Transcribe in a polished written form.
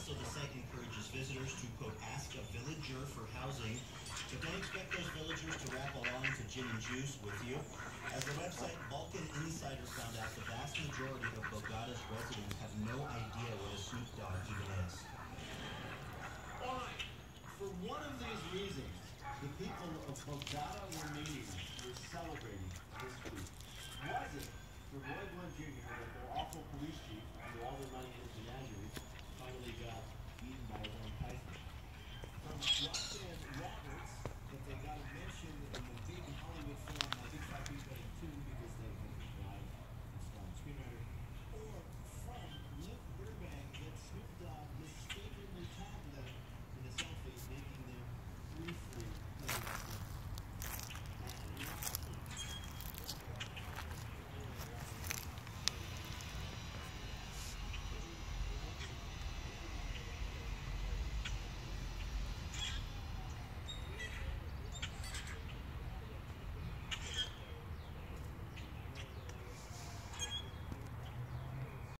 Also, the site encourages visitors to, quote, ask a villager for housing, but don't expect those villagers to rap along to gin and juice with you. As the website Balkan Insider found out, the vast majority of Bogota's residents have no idea what a Snoop Dogg even is. All right. For one of these reasons, the people of Bogota were meeting, were celebrating